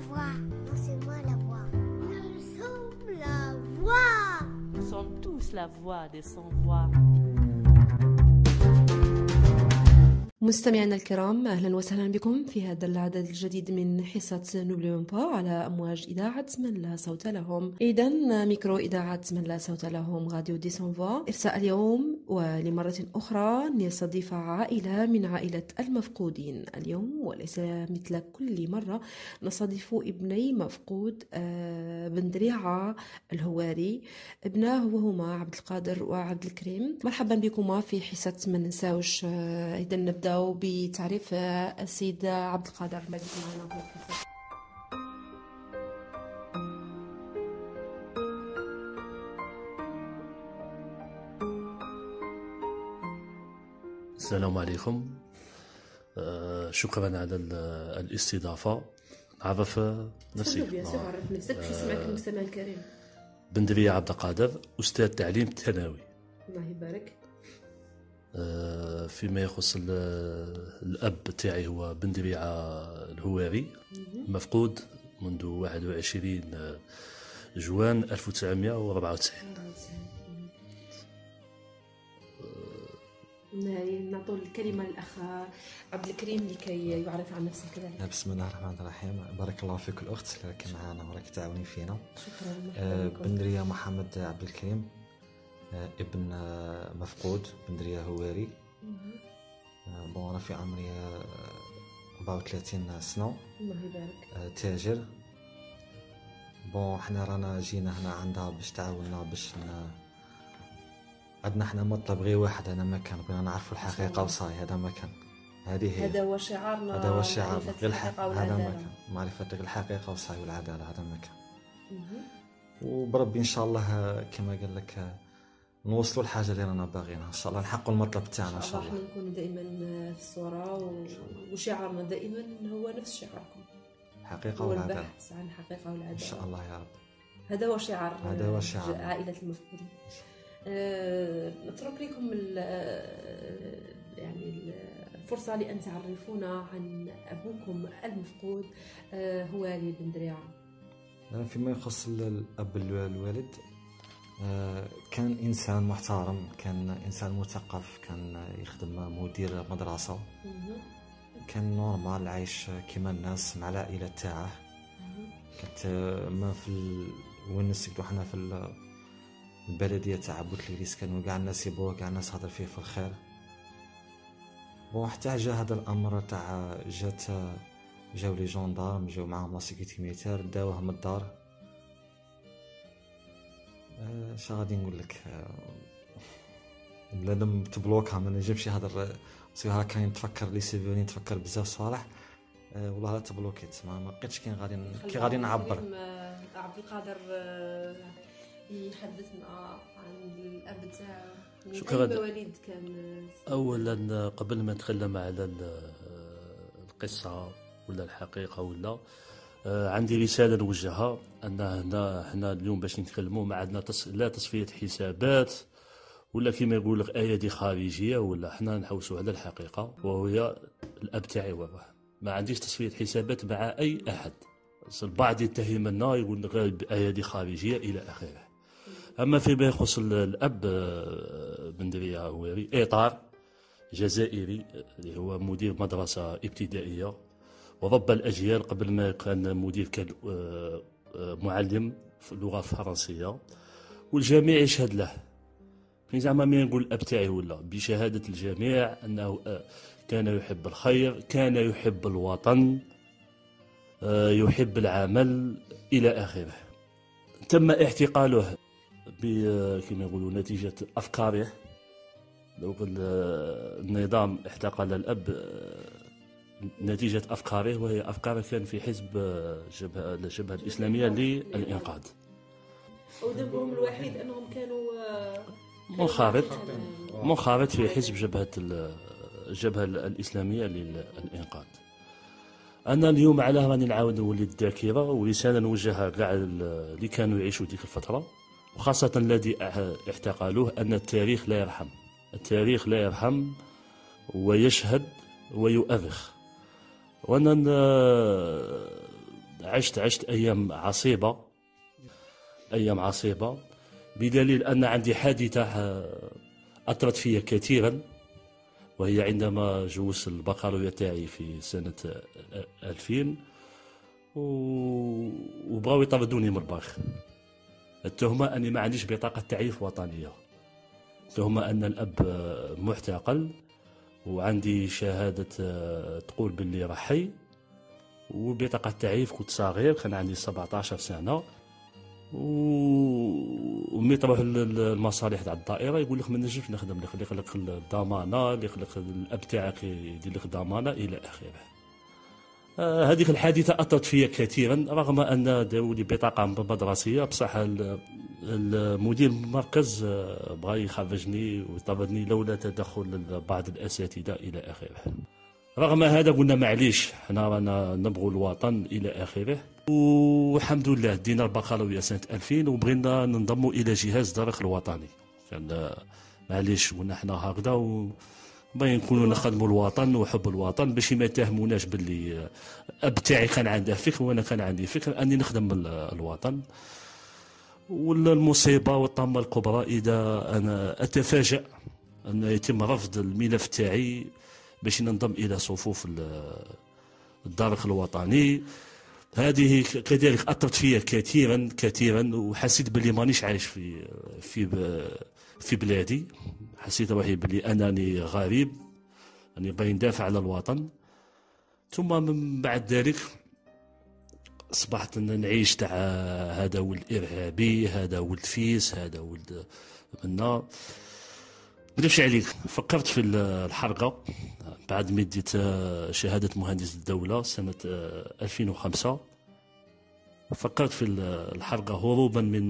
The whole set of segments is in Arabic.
voix. Non, c'est moi la voix. Nous sommes la voix. Nous sommes tous la voix des sans-voix. مستمعينا الكرام، أهلا وسهلا بكم في هذا العدد الجديد من حصة نوبل با على أمواج إذاعة من لا صوت لهم. إذن ميكرو إذاعة من لا صوت لهم راديو دي سونفوا. إرساء اليوم ولمرة أخرى نستضيف عائلة من عائلة المفقودين. اليوم وليس مثل كل مرة نستضيف ابني مفقود بن دريعة الهواري. ابناه وهما عبد القادر وعبد الكريم. مرحبا بكما في حصة ما ننساوش. إذا نبدأ بتعريف السيد عبد القادر المجد معنا في القصة. السلام عليكم. شكرا على الاستضافة. نعرف نفسي. عرف نفسك في سمعك المستمع الكريم. بن دريعة عبد القادر، أستاذ تعليم ثانوي. الله يبارك. فيما يخص الأب تاعي هو بن دريعة الهواري، مفقود منذ 21 جوان 1994. نعطوا الكلمة للأخ عبد الكريم لكي يعرف عن نفسه كذلك. بسم الله الرحمن الرحيم. بارك الله فيك الأخت اللي راكي معنا وراكي تعاوني فينا. شكرا. بن دريعة محمد عبد الكريم، ابن مفقود بن دريعة هواري. أنا في عمري 34 سنة. الله يبارك. تاجر. حنا رانا جينا هنا عندها باش تعاوننا باش عندنا حنا مطلب غير واحد. هذا مكان بغينا نعرفوا الحقيقة وصاي. هذا مكان، هذه هي، هذا هو شعارنا. هذا هو شعار هذا مكان معرفة الحقيقة وصاي والعدالة. هذا مكان. وبربي إن شاء الله كما قال لك نوصلوا الحاجة اللي رانا باغينها إن شاء الله، نحققوا المطلب تاعنا إن شاء الله. احنا نكون دائما في الصورة وشعارنا دائما هو نفس شعاركم، الحقيقة والعدالة. البحث عن الحقيقة والعدالة إن شاء الله يا رب. هذا هو شعار. هذا هو شعار عائلة المفقودين. نترك لكم يعني الفرصة لأن تعرفونا عن أبوكم المفقود هواري بن دريعة. فيما يخص الأب الوالد، كان إنسان محترم، كان إنسان مثقف، كان يخدم مدير مدرسة، كان نورمال عايش كما الناس مع العائلة تاعه. كانت ما في وين نسكتو حنا في البلدية تاع بوتليريس، كانوا كاع الناس يبوه، كاع الناس هضر فيه في الخير. حتى جا هذا الأمر تاع جاو لي جوندارم، جاو معاهم لا سيكيتي ميليتير، داوه من الدار. شا غادي نقول لك، بنادم تبلوكها ما نجمش يهضر سيها. كاين نتفكر لي سيفوني، نتفكر بزاف صوالح والله لا تبلوكيت، ما بقيتش كي غادي نعبر. عبد القادر يحدثنا عن الأب تاعو. شكرا. مواليد كان أولا قبل ما نتكلم على القصة ولا الحقيقة ولا عندي رسالة نوجهها، أن هنا اليوم باش نتكلموا ما عندنا لا تصفية حسابات ولا كما يقول لك أيادي خارجية، ولا حنا نحوسوا على الحقيقة وهي الأب تاعي وروح. ما عنديش تصفية حسابات مع أي أحد. البعض يتهمنا يقول لك أيادي خارجية إلى آخره. أما فيما يخص الأب بن دريعة هواري، إطار جزائري اللي هو مدير مدرسة ابتدائية وربى الأجيال. قبل ما كان مدير كان معلم في اللغة الفرنسية، والجميع يشهد له. زعما ما نقول الأب تاعي ولا بشهادة الجميع أنه كان يحب الخير، كان يحب الوطن، يحب العمل إلى آخره. تم اعتقاله كما يقولوا نتيجة أفكاره. لو النظام اعتقل الأب نتيجة أفكاره، وهي أفكاره كان في حزب الجبهة الإسلامية للإنقاذ. وذنبهم الوحيد أنهم كانوا منخرط في حزب الجبهة الإسلامية للإنقاذ. أنا اليوم على راني نعاود نولي الذاكرة، ورسالة نوجهها كاع اللي كانوا يعيشوا ديك الفترة، وخاصة الذي اعتقلوه، أن التاريخ لا يرحم. التاريخ لا يرحم ويشهد ويؤرخ. وأنا عشت أيام عصيبة، أيام عصيبة، بدليل أن عندي حادثة أثرت فيا كثيرا، وهي عندما جوزت البكالوريا تاعي في سنة 2000 وبغاو يطردوني من الباك. التهمة أني ما عنديش بطاقة تعريف وطنية، التهمة أن الأب معتقل وعندي شهادة تقول باللي راه حي، وبطاقة تعريف كنت صغير، كان عندي 17 سنة. ومي تروح للمصالح تاع الدائره يقول لك ما نجمش نخدم لك، اللي يخلق الضمانه، اللي يخلق الاب تاعك يدير لك ضمانه الى اخره. هذيك الحادثه اثرت فيا كثيرا، رغم ان داروا لي بطاقه مدرسيه، بصح المدير المركز بغى يخرجني ويطردني لولا تدخل بعض الاساتذه الى اخره. رغم هذا قلنا معليش، حنا رانا نبغوا الوطن الى اخره، والحمد لله دينا البكالوريا سنه 2000 وبغينا ننضموا الى جهاز الدرك الوطني. معليش قلنا حنا هكذا باين نكونوا نخدموا الوطن وحب الوطن، باش ما يتهموناش باللي اب تاعي كان عنده فكر وانا كان عندي فكر اني نخدم الوطن. والمصيبه والطامه الكبرى اذا انا اتفاجأ ان يتم رفض الملف تاعي باش ننضم الى صفوف الدرك الوطني. هذه كذلك اثرت فيا كثيرا وحسيت بلي مانيش عايش في بلادي، حسيت روحي بلي انني غريب، اني باغي ندافع على الوطن. ثم من بعد ذلك اصبحت نعيش تاع هذا ولد ارهابي، هذا ولد فيس، هذا ولد منا. بديش عليك، فكرت في الحرقه بعد ما ديت شهاده مهندس الدوله سنه 2005. فكرت في الحرقه هروبا من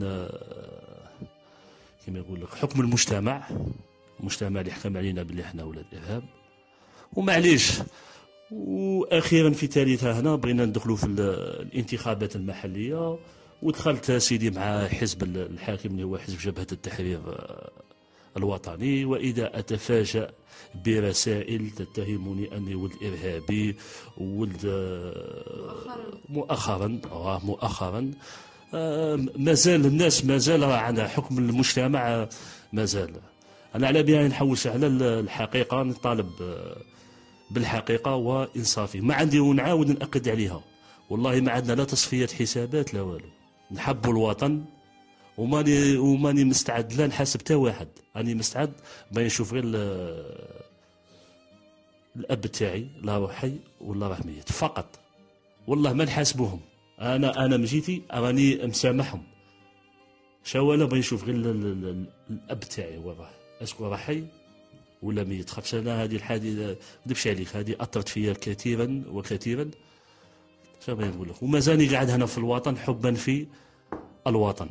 كما يقول لك حكم المجتمع اللي حكم علينا باللي احنا ولاد ارهاب. ومعليش، واخيرا في ثالثه هنا بغينا ندخلوا في الانتخابات المحليه، ودخلت سيدي مع حزب الحاكم اللي هو حزب جبهه التحرير الوطني. واذا اتفاجأ برسائل تتهمني اني ولد ارهابي، ولد مؤخرا مازال الناس مازال على حكم المجتمع، مازال انا على بها نحوس على الحقيقه، نطالب بالحقيقه وانصافي. ما عندي ونعاود ناكد عليها، والله ما عندنا لا تصفيه حسابات لا والو، نحب الوطن وماني مستعد لا نحاسب حتى واحد. راني مستعد باغي نشوف غير الاب تاعي لا راه حي ولا راه ميت فقط، والله ما نحاسبوهم. انا مجيتي راني مسامحهم، شاوالا باغي نشوف غير الاب تاعي وراه اسكو راه حي ولا ميت. خاطر انا هذه الحادثه نكذبش عليك، هذه اثرت فيا كثيرا وكثيرا. شنو بغيت نقول لك، ومازالني قاعد هنا في الوطن حبا في الوطن.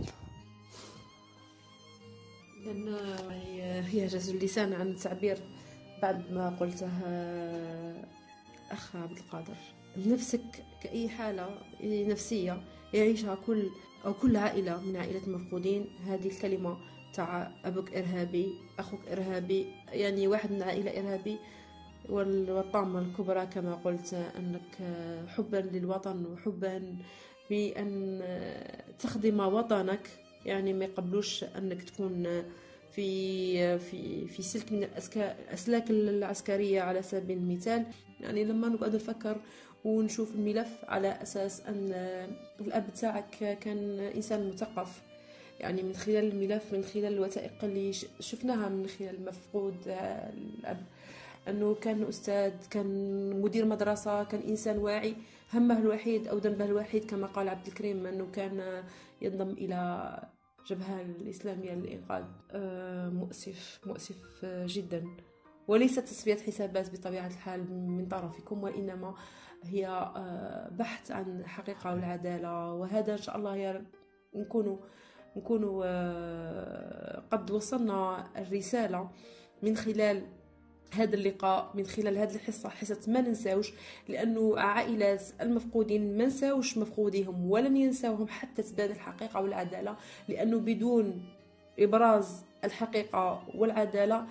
لأن يعجز اللسان عن التعبير بعد ما قلته أخ عبد القادر. نفسك كأي حالة نفسية يعيشها كل عائلة من عائلة المفقودين، هذه الكلمة تاع أبوك إرهابي، أخوك إرهابي، يعني واحد من عائلة إرهابي. والطامة الكبرى كما قلت أنك حبا للوطن وحبا بأن تخدم وطنك، يعني ما يقبلوش أنك تكون في سلك من الأسلاك العسكرية على سبيل المثال. يعني لما نقعد نفكر ونشوف الملف على أساس أن الأب تاعك كان إنسان مثقف، يعني من خلال الملف، من خلال الوثائق اللي شفناها، من خلال المفقود الأب، أنه كان أستاذ، كان مدير مدرسة، كان إنسان واعي. همه الوحيد أو ذنبه الوحيد كما قال عبد الكريم أنه كان ينضم إلى الجبهة الإسلامية للإنقاذ. مؤسف جدا، وليست تصفية حسابات بطبيعة الحال من طرفكم، وإنما هي بحث عن الحقيقة والعدالة. وهذا إن شاء الله يا نكونوا قد وصلنا الرسالة من خلال هذا اللقاء، من خلال هذه حصة ما ننساوش، لأنه عائلات المفقودين ما نساوش مفقوديهم ولن ينساوهم حتى تبان الحقيقة والعدالة، لأنه بدون إبراز الحقيقة والعدالة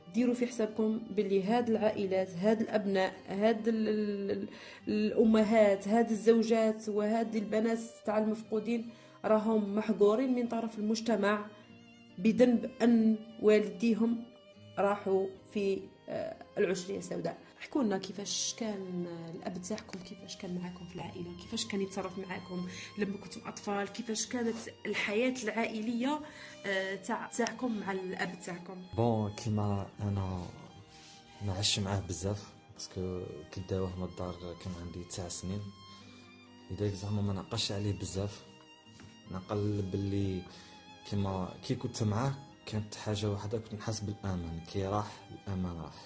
ديروا في حسابكم باللي هاد العائلات، هاد الابناء، هاد الامهات، هاد الزوجات وهاد البنات تاع المفقودين راهم محقورين من طرف المجتمع بذنب ان والديهم راحوا في العشرية السوداء. احكوا لنا كيفاش كان الاب تاعكم، كيفاش كان معاكم في العائله، كيفاش كان يتصرف معاكم لما كنتم اطفال، كيفاش كانت الحياه العائليه تاعكم مع الاب تاعكم. بون كيما انا ما عشت معاه بزاف باسكو كنت داوه من الدار كان عندي 9 سنين، لذلك زعما ما نعقلش عليه بزاف. نعقل باللي كيما كي كنت معاه كانت حاجه واحده، كنت نحس بالامان. كي راح الامان راح.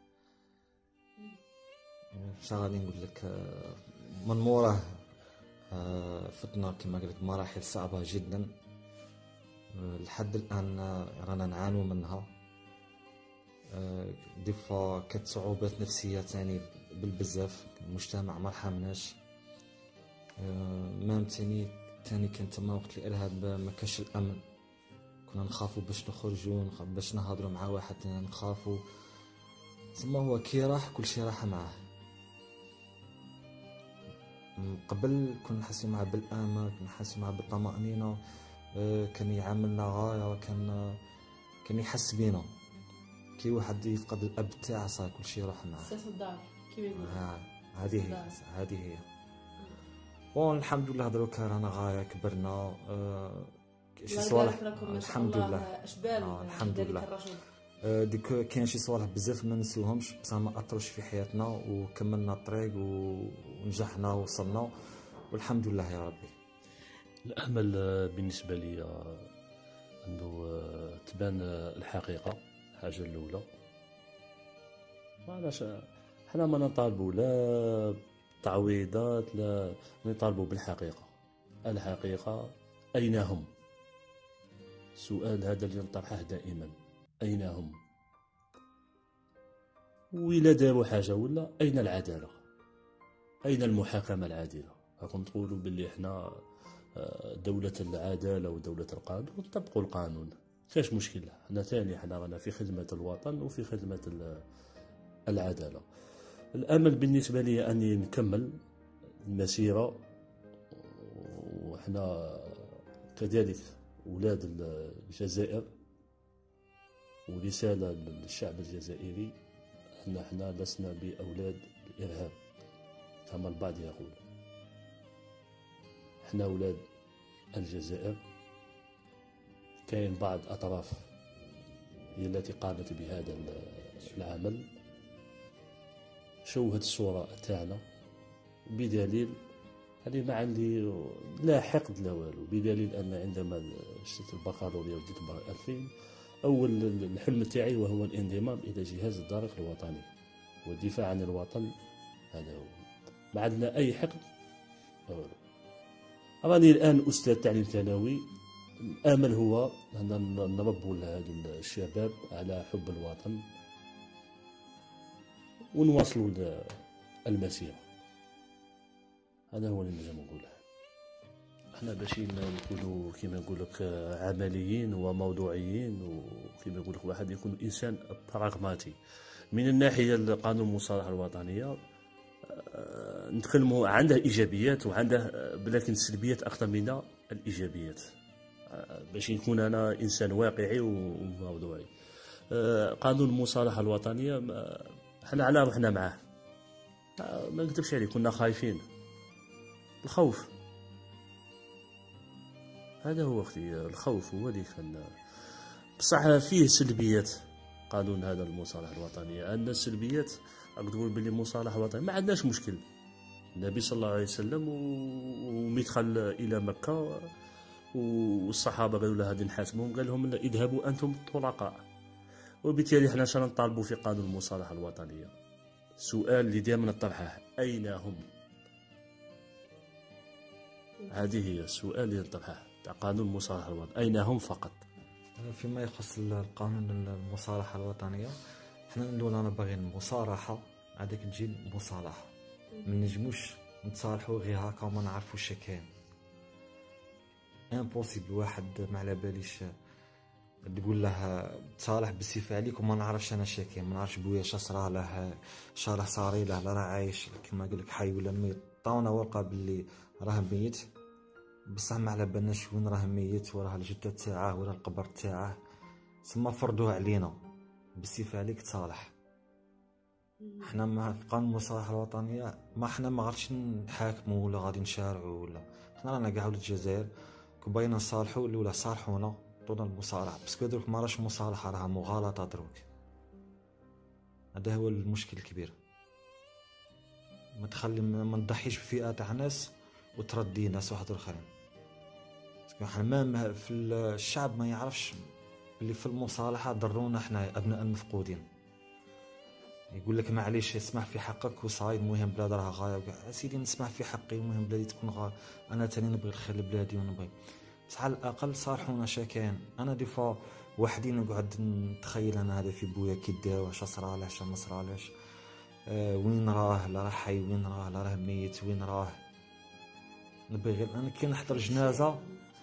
غادي نقول لك من موراه فتنا كما قلت مراحل صعبه جدا لحد الان رانا نعانو منها. ديفا كانت صعوبات نفسيه تاني بالبزاف، المجتمع ما رحمناش. مام تاني كان تما وقت الارهاب ما كانش الامن، كنا نخافوا باش نخرجوا، باش نهضروا مع واحد نخافوا. ثم هو كي راح كل شيء راح معاه. قبل كنا نحس معاه بالامان، كنا نحس معاه بالطمأنينة، كان يعاملنا غاية، كان يحس بينا. كي واحد يفقد الاب تاعه صار كل شيء راح معاه. ساس الدار كيما يقولوا. هذه هي. والحمد لله دروكا رانا غاية كبرنا. شي صوالح الحمد لله اشبال الحمد لله. ديك كاين شي صوالح بزاف ما نسيوهمش، بصح ما اثروش في حياتنا وكملنا الطريق ونجحنا ووصلنا والحمد لله يا ربي. الامل بالنسبه لي انه تبان الحقيقه، الحاجه الاولى. معلاش حنا ما نطالبوا لا تعويضات لا نطالبوا بالحقيقه. الحقيقه اين هم؟ السؤال هذا اللي نطرحه دائما، أين هم؟ وإلا داروا حاجة ولا أين العدالة؟ أين المحاكمة العادلة؟ راكم تقولوا باللي إحنا دولة العدالة ودولة القانون، نطبقوا القانون، كاش مشكلة. إحنا ثاني إحنا رانا في خدمة الوطن وفي خدمة العدالة. الأمل بالنسبة لي أني نكمل المسيرة، وإحنا كذلك أولاد الجزائر، ورسالة للشعب الجزائري أن احنا لسنا بأولاد الإرهاب كما البعض يقول. احنا أولاد الجزائر. كاين بعض أطراف هي التي قامت بهذا العمل، شوهت الصورة تاعنا، بدليل يعني ما عندي لا حقد لا والو، بدليل أن عندما شفت البكالوريا وديت 2000 أول الحلم تاعي وهو الانضمام إلى جهاز الدرك الوطني والدفاع عن الوطن. هذا هو، ما عندنا أي حقد. راني الآن أستاذ تعليم ثانوي. الأمل هو أن نربوا هذا الشباب على حب الوطن ونواصلوا المسيرة. هذا هو اللي نجم نقوله. احنا باش نكونوا كما نقول لك عمليين وموضوعيين، وكما يقول لك واحد يكون انسان براغماتي. من الناحيه القانون المصالحه الوطنيه نتكلموا عنده ايجابيات وعنده لكن السلبيات اكثر من الايجابيات، باش نكون انا انسان واقعي وموضوعي. قانون المصالحه الوطنيه احنا على روحنا معاه، ما نكذبش عليك، كنا خايفين. الخوف هذا هو اختي، الخوف هو اللي كان. بصح فيه سلبيات قانون هذا المصالحة الوطنية. عندنا السلبيات، راك تقول بلي المصالحة الوطنية ما عندناش مشكل. النبي صلى الله عليه وسلم ومدخل إلى مكة والصحابة قالوا له هذه نحاسبهم، قال لهم اذهبوا أنتم طلقاء. وبالتالي احنا شنو نطالبوا في قانون المصالحة الوطنية؟ سؤال اللي دائما نطرحه، أين هم؟ هذه هي السؤال اللي نطرحه تاع قانون المصالحة الوطنية، أين هم فقط. فيما يخص القانون المصالحة الوطنية، احنا نقول أنا باغي المصالحة، هذيك تجي مصالحة. ما نجموش نتصالحوا غير هكا وما نعرفوش كاين. امبوسيبل. واحد ما على باليش تقول له تصالح بالصفه عليك وما نعرفش انا شاكي، ما نعرفش بويا اش صرا له، شرح صاري له، لا راه عايش كما قال لك حي ولا ميت. طاونا ورقه باللي راه ميت، بصح ما على بالناش وين راه ميت، وراه الجثه تاعه ولا القبر تاعه، ثم فرضوها علينا بالصفه عليك تصالح. حنا ما في قانون المصالحه الوطنيه ما حنا ما غاديش نحاكموا ولا غادي نشارعوا، ولا حنا رانا كاع ولاد الجزائر كبينا نصالحوا الاولى صالحونا طونا المصالحه، باسكو دروك ما راش مصالحه راها مغالطه دروك. هذا هو المشكل الكبير. ما نضحيش بفئه تاع ناس وتردي ناس واحد اخرين. باسكو حنا ما في الشعب ما يعرفش اللي في المصالحه ضرونا حنا ابناء المفقودين. يقول لك معليش اسمح في حقك وصايد، المهم بلاد راها غايه وكاع. سيدي نسمح في حقي، المهم بلادي تكون غايه، انا تاني نبغي الخير لبلادي ونبغي، بس على الاقل صالحونا شاكين. انا دي فوا وحدي نقعد نتخيل انا هذا في بويا كي دار واش صرالح واش ما صرالحش، وين راه، لا راه حي، وين راه، لا راه ميت، وين راه. نبغي غير انا كي نحضر جنازه،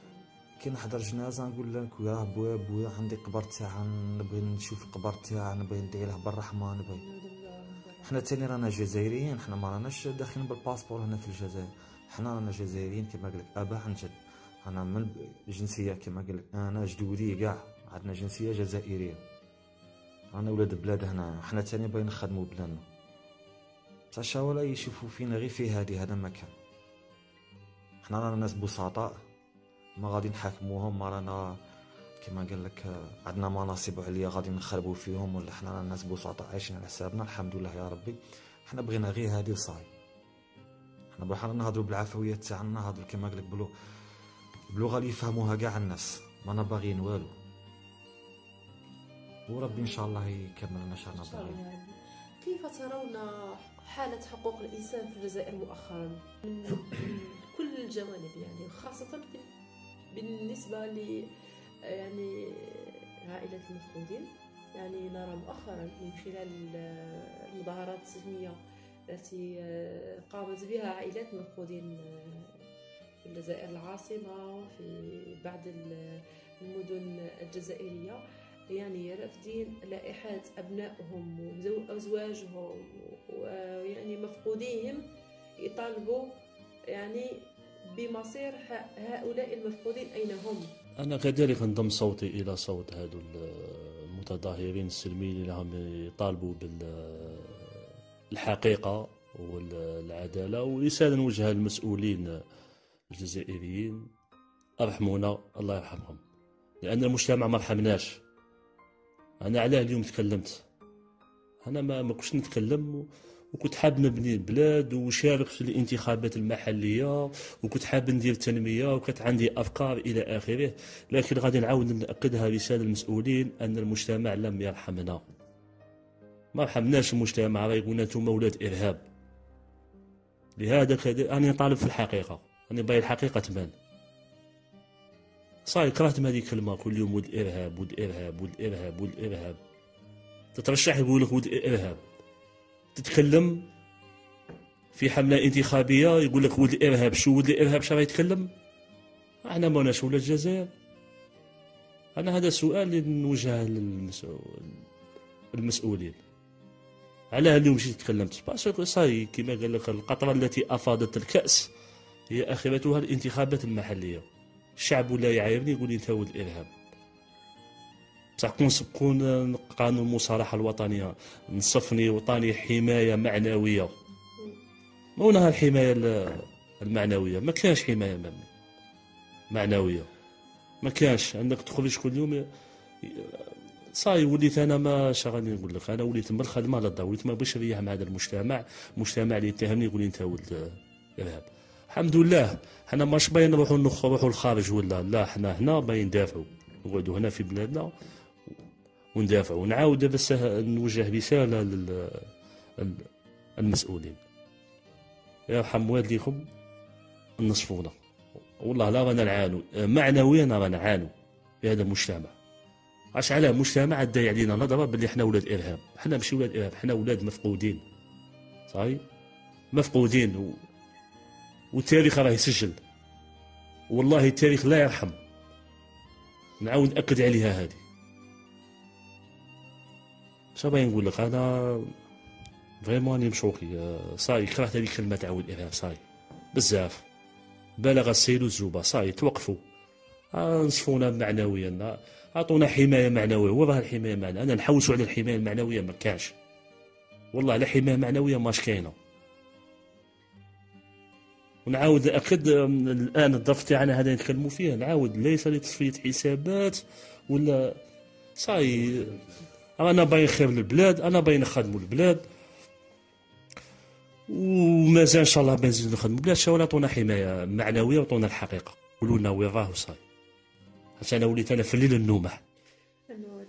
نقول لك يا بويا عندي قبر تاعها، نبغي نشوف القبر تاعها، نبغي ندعي له بالرحمه، نبغي. حنا تاني رانا جزائريين، حنا ما راناش داخلين بالباسبور هنا في الجزائر، حنا رانا جزائريين كما قال لك ابا عن جد. انا من جنسيه كما قال لك انا جدودي كاع عندنا جنسيه جزائريه، رانا ولاد بلاد هنا. حنا تاني باغيين نخدموا بلادنا، بصح ولا يشوفوا فينا غير في هذا ما كان. حنا رانا ناس بسطاء ما غادي نحاكموهم، ما رانا كما قال لك عندنا مناصب عليا غادي نخربوا فيهم، ولا حنا رانا ناس بسطاء عايشين على حسابنا الحمد لله يا ربي. حنا بغينا غير هذه وصاي. حنا بغينا نهضروا بالعفويه تاعنا، نهضروا كما قال لك بلغه اللي يفهموها كاع الناس، ما باغيين والو، وربي ان شاء الله يكمل لنا شرنا باغيين. كيف ترون حالة حقوق الإنسان في الجزائر مؤخرا من كل الجوانب، يعني خاصة بالنسبة ل يعني عائلة المفقودين؟ يعني نرى مؤخرا من خلال المظاهرات السلمية التي قامت بها عائلات المفقودين في الجزائر العاصمة، في بعض المدن الجزائرية، يعني رافضين لائحات أبنائهم وأزواجهم ويعني مفقوديهم، يطالبوا يعني بمصير هؤلاء المفقودين أين هم. أنا كذلك انضم صوتي إلى صوت هذو المتظاهرين السلميين اللي هم يطالبوا بالحقيقة والعدالة، ورسالة نوجهها للمسؤولين الجزائريين: ارحمونا الله يرحمهم، لأن المجتمع ما رحمناش. أنا علاه اليوم تكلمت، أنا ما كنتش نتكلم، وكنت حاب نبني البلاد وشارك في الانتخابات المحلية، وكنت حاب ندير تنمية، وكانت عندي أفكار إلى آخره، لكن غادي نعاود نأكدها رسالة للمسؤولين أن المجتمع لم يرحمنا، ما رحمناش المجتمع، راه يقولنا نتوما ولاد إرهاب. لهذا أنا نطالب في الحقيقة، أنا باغي الحقيقة تبان. صاي كرهت هذه الكلمة كل يوم ولد إرهاب، ولد إرهاب، ولد إرهاب، ولد إرهاب. تترشح يقول لك ولد إرهاب، تتكلم في حملة انتخابية يقول لك ولد إرهاب. شو ولد إرهاب؟ شرا يتكلم؟ احنا ماناش ولاد الجزائر. أنا هذا السؤال اللي نوجهه للمسؤولين. علاه اليوم جيت تكلمت؟ باسكو صاي كما قال لك القطرة التي أفاضت الكأس هي آخرتها الانتخابات المحلية. الشعب ولا يعايرني يقول لي انت ولد إرهاب. بصح كون قانون المصالحة الوطنية نصفني وطاني حماية معنوية، ما هنا الحماية المعنوية، ما كانش حماية معنوية، ما كانش. انك تخرج كل يوم صاي وليت انا ما غادي نقول لك، انا وليت من الخدمه للدار، وليت ما بغيتش نريح مع هذا المجتمع اللي يتهمني يقول لي انت ولد ارهاب. الحمد لله حنا ماش باين نروحوا للخارج ولا لا، حنا هنا باين ندافعوا، نقعدوا هنا في بلادنا وندافعوا. ونعاود بس نوجه رساله للمسؤولين: يرحم والديكم نصفونا، والله لا رانا نعانوا معنويا، رانا نعانوا في هذا المجتمع. عاش على مجتمع داي علينا نظره باللي حنا ولاد ارهاب. حنا ماشي ولاد ارهاب، حنا ولاد مفقودين، صحيح مفقودين. والتاريخ راه يسجل، والله التاريخ لا يرحم. نعاود نأكد عليها هذه. باغي نقول لك انا فريمون راني مشوقي صاي كرهت هذيك الكلمه تاع الارهاب صاي بزاف بالغ السيل والزوبه صاي توقفوا نصفونا معنويا اعطونا حمايه معنويه وين راه الحمايه المعنويه انا نحوسوا على الحمايه المعنويه ما كاش والله لا حمايه معنويه ماش كاينه ونعاود ناكد الان الظرف تاعنا هذا نتكلموا فيه نعاود ليس لتصفيه حسابات ولا صاي انا باين خير للبلاد انا باين نخدموا البلاد ومازال ان شاء الله بنزيدوا نخدموا البلاد شاو عطونا حمايه معنويه وعطونا الحقيقه قولوا لنا وين راه صاي حتى انا وليت انا في الليل النومه انه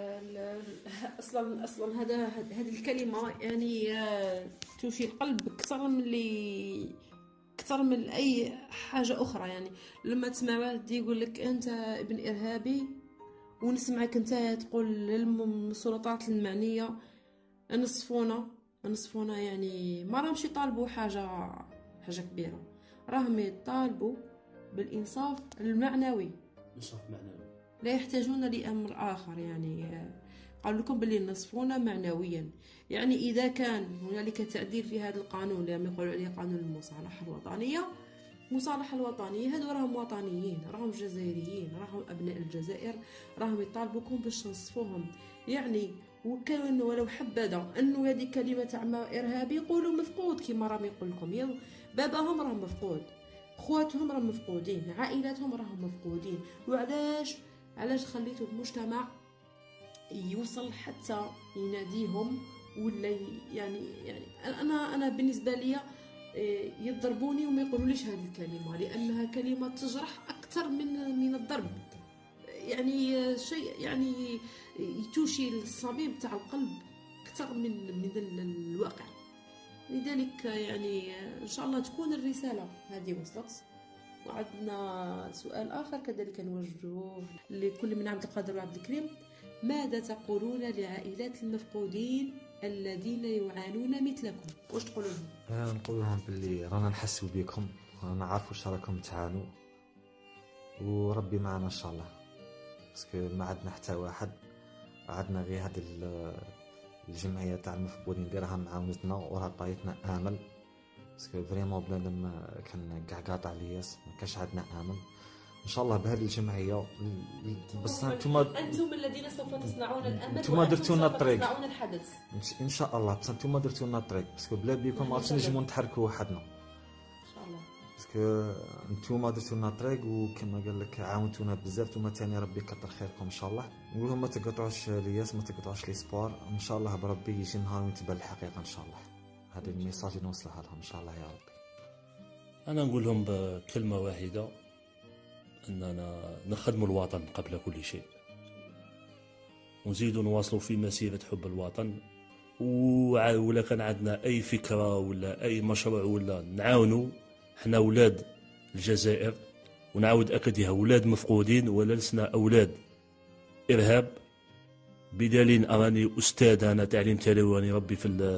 اصلا هذه الكلمه يعني توشي القلب اكثر من اي حاجه اخرى. يعني لما تسمع واحد يقول لك انت ابن ارهابي ونسمعك انت تقول للسلطات المعنيه نصفونا يعني ما راهمش يطالبوا حاجه كبيره راهم يطالبوا بالانصاف المعنوي لا يحتاجون لامر اخر. يعني قالوا لكم باللي نصفونا معنويا يعني اذا كان هنالك تعديل في هذا القانون اللي يقولوا عليه قانون المصالحه الوطنيه هذو راهم وطنيين راهم جزائريين راهم ابناء الجزائر راهم يطالبوكم باش تنصفوهم. يعني وكان ولو حبذا انه هذه كلمه تاع ارهابي يقولوا مفقود كما راهم يقول لكم يا باباهم راهم مفقود خواتهم راهم مفقودين عائلاتهم راهم مفقودين علاش خليتوا المجتمع يوصل حتى يناديهم ولا يعني انا بالنسبه لي يضربوني وما يقولوليش هذه الكلمه لانها كلمه تجرح اكثر من الضرب. يعني شيء يعني يتوشي الصميم تاع القلب اكثر من الواقع. لذلك يعني ان شاء الله تكون الرساله هذه وصلت. وعندنا سؤال اخر كذلك نوجهه لكل من عبد القادر وعبد الكريم. ماذا تقولون لعائلات المفقودين الذين يعانون مثلكم؟ واش تقولوا لهم؟ نقول لهم باللي رانا نحسوا بكم رانا عارفوا واش راكم تعانوا وربي معنا ان شاء الله باسكو ما عندنا حتى واحد عندنا غير هذه الجمعيه تاع المفقودين اللي راها معاونتنا وراها عطايتنا امل باسكو فريمون بنادم كان كاع قاطع الياس ما كاش عندنا امل. ان شاء الله بهذه الجمعيه بس انتم الذين سوف تصنعون الامل انتم درتوا لنا الطريق تصنعون الحدث ان شاء الله. بس انتم درتوا لنا الطريق باسكو بلا بيكم ما نجموا نتحركوا وحدنا ان شاء الله باسكو انتم درتوا لنا الطريق وكما قال لك عاونتونا بزاف. انتم ثاني ربي يكثر خيركم ان شاء الله. نقول لهم ما تقطعوش الياس ما تقطعوش لي سبور ان شاء الله بربي يجي نهار وتبان الحقيقه ان شاء الله. هذا الميساج اللي نوصلها لهم ان شاء الله يا ربي. انا نقول لهم بكلمه واحده اننا نخدم الوطن قبل كل شيء ونزيدوا نواصلوا في مسيره حب الوطن ولا كان عندنا اي فكره ولا اي مشروع ولا نعاونوا حنا اولاد الجزائر ونعاود اكدها اولاد مفقودين ولا لسنا اولاد ارهاب بدليل اراني استاذ انا تعليم تالي راني ربي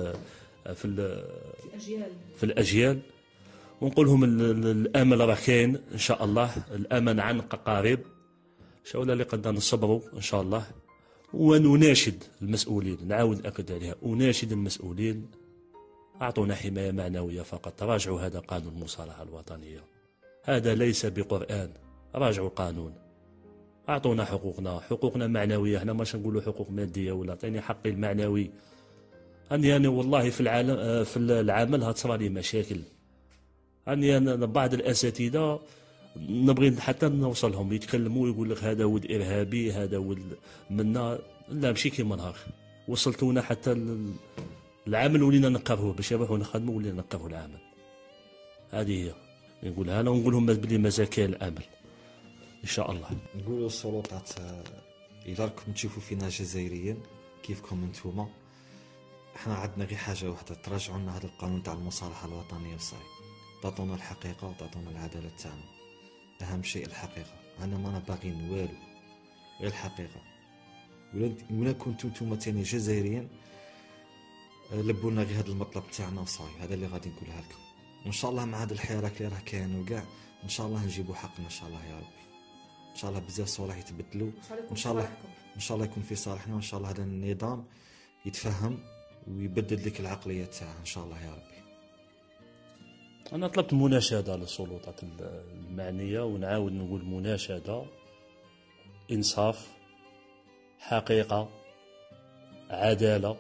في الاجيال ونقول لهم الامل راه كاين ان شاء الله. الامل عن قريب شاولا اللي قدنا نصبروا ان شاء الله. ونناشد المسؤولين نعاود ناكد عليها اناشد المسؤولين اعطونا حمايه معنويه فقط. راجعوا هذا قانون المصالحه الوطنيه هذا ليس بقران راجعوا القانون اعطونا حقوقنا معنويه. هنا ماش نقولوا حقوق ماديه ولا عطيني حقي المعنوي. أنا والله في العمل هتصرى لي مشاكل. أنا بعض الأساتذة نبغي حتى نوصلهم يتكلموا ويقول لك هذا ولد إرهابي هذا ولد منا لا ماشي كيما نهار وصلتونا حتى العمل ولينا نقرهوه باش يروحوا نخدموا ولينا نقرهوا العمل. هذه هي نقولها انا ونقول لهم بلي مازال كاين الامل ان شاء الله. نقولوا السلطات اذا راكم تشوفوا فينا جزائريين كيفكم انتوما احنا عندنا غير حاجه واحده تراجعوا لنا هذا القانون تاع المصالحه الوطنيه بصاي تعطونا الحقيقه وتعطونا العداله تاعنا. اهم شيء الحقيقه. انا ما باغيين والو غير الحقيقه. ولا كنتم نتوما ثاني جزائريين لبوا لنا غير هذا المطلب تاعنا وصاي. هذا اللي غادي نقولها لكم وان شاء الله مع هذا الحراك اللي راه كاين وكاع ان شاء الله نجيبوا حقنا ان شاء الله يا ربي. ان شاء الله بزاف صوالح يتبدلوا ان شاء الله يكون في صالحنا وان شاء الله هذا النظام يتفهم ويبدد لك العقلية تاعه إن شاء الله يا ربي. أنا طلبت مناشدة للسلطات المعنية، ونعاود نقول مناشدة: إنصاف، حقيقة، عدالة،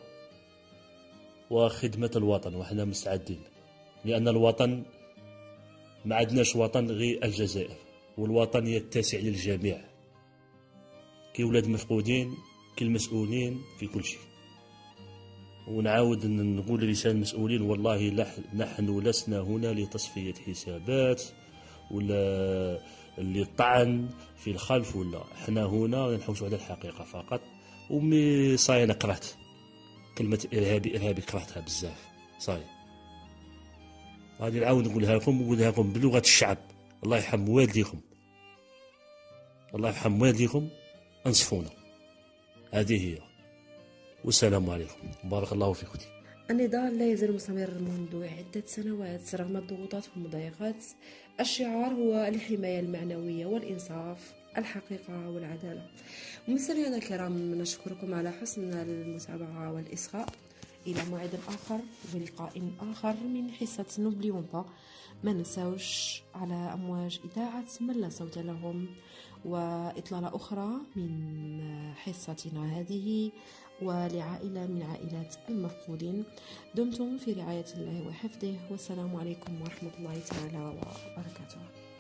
وخدمة الوطن، وحنا مستعدين. لأن الوطن ما عندناش وطن غير الجزائر، والوطن يتسع للجميع، كي ولاد مفقودين، كي المسؤولين، في كل شيء. ونعاود نقول رسالة المسؤولين: والله نحن لسنا هنا لتصفية حسابات ولا اللي طعن في الخلف، ولا احنا هنا نحوسوا على الحقيقة فقط. ومي صاي أنا كرهت كلمة إرهابي كرهتها بزاف، صاي. غادي نعاود نقولها لكم بلغة الشعب: الله يرحم والديكم، الله يرحم والديكم، انصفونا. هذه هي، والسلام عليكم، بارك الله فيكم. النضال لا يزال مستمر منذ عدة سنوات رغم الضغوطات والمضايقات. الشعار هو الحماية المعنوية والإنصاف، الحقيقة والعدالة. مستمعينا الكرام، نشكركم على حسن المتابعة والإصغاء. إلى موعد آخر ولقاء آخر من حصة نوبليون با. ما ننساوش على أمواج إذاعة من لا صوت لهم، وإطلالة أخرى من حصتنا هذه ولعائلة من عائلات المفقودين. دمتم في رعاية الله وحفظه، والسلام عليكم ورحمة الله تعالى وبركاته.